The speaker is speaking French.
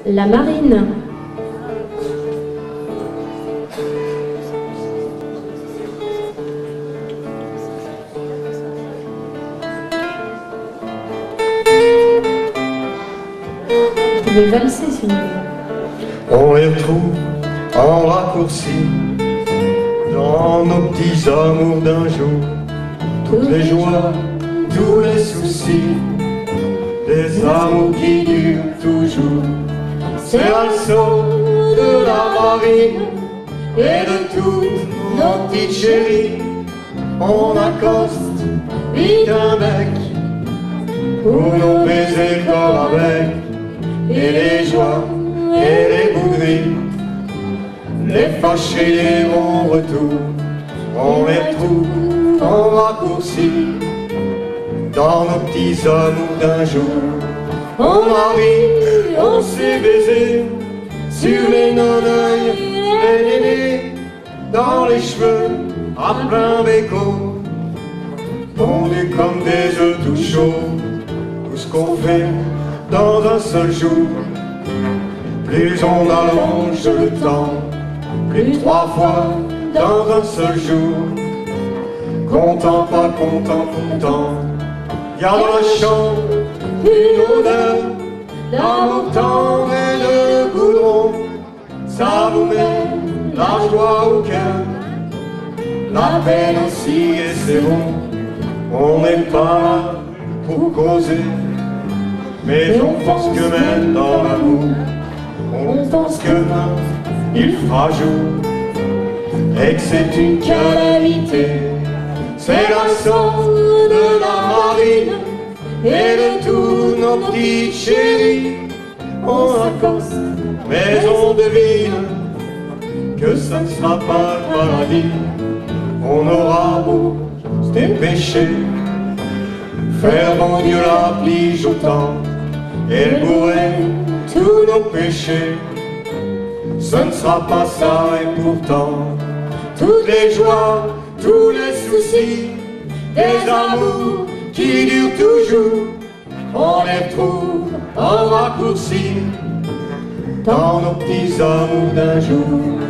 La marine. Vous pouvez valser si vous voulez. On les retrouve en raccourci dans nos petits amours d'un jour. Toutes les joies, tous les soucis, des amours qui durent toujours. C'est l'assaut de la marine et de toutes nos petites chéries. On accoste vite un bec pour nos baisers corps avec, et les joies et les bouderies, les fâchés, les bons retours, on les retrouve en raccourci dans nos petits amours d'un jour. On a ri, on s'est baisé sur les non-œils, les nénés, dans les cheveux à plein béco, fondus comme des œufs tout chauds. Tout ce qu'on fait dans un seul jour, plus on allonge le temps, plus 3 fois dans un seul jour. Content, pas content, content, y'a dans la chambre une odeur d'amour tendre et de goudron. Ça vous met la joie au cœur, la peine aussi, et c'est bon. On n'est pas là pour causer, mais on pense que même dans l'amour, on pense que demain il fera jour, et que c'est une calamité. C'est l'assaut de la marine et de tous nos petites chéries. On accoste, mais on devine que ça ne sera pas le paradis. On aura beau se dépêcher, faire mon Dieu la plige au temps, et bourrer tous nos péchés. Ce ne sera pas ça, et pourtant toutes les joies, tous les soucis, des amours qui durent toujours, on les retrouve en raccourci dans nos petits amours d'un jour.